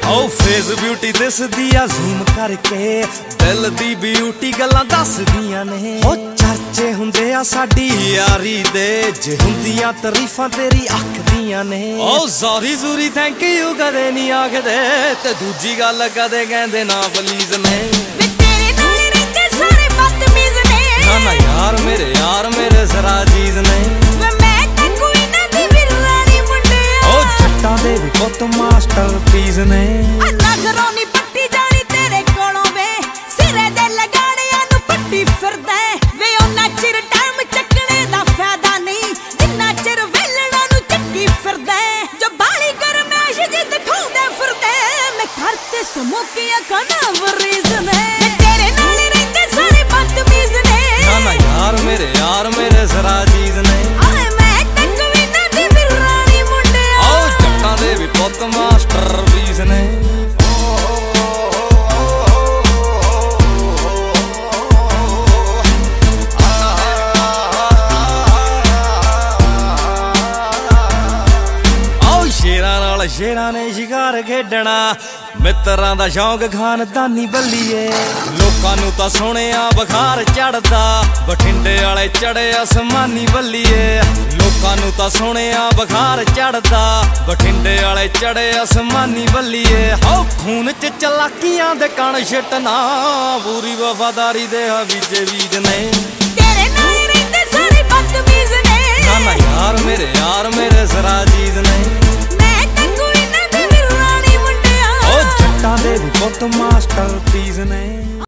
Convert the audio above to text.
ओ face beauty दिसदी आ zoom करके, दिल दी ब्यूटी गल्लां दसदियां ने। ओ चर्चे हुंदे आ साडी यारी दे, जे हुंदियां तारीफां तेरी आखदियां ने। ओ सॉरी सूरी थैंक यू कदे नहीं आखदे, ते दूजी गल कदे कहंदे ना प्लीज ने। ना ना यार मेरे जरा चीज ने। ओ जट्टां दे भी पुत्त मास्टरपीस ने। यार मेरे जरा चीज ने। ओ जट्टां दे भी पुत्त मास्टरपीस ने। शेरां ने शिकार खेडना, मित्रां दा शौक खानदानी बल्लीए। लोकां नूं तां सोहणिया बुखार चढ़दा, बठिंडे वाले चढ़े आसमानी बल्लीए। लोकां नूं तां सोहणिया बुखार चढ़दा, बठिंडे वाले चढ़े आसमानी बल्लीए। हो खून च चलाकियां दे कण छिटना, पूरी वफादारी दे बीजे बीज ने। ना ना यार मेरे जरा चीज ने। जट्टां दे भी पुत्त मास्टरपीस ने।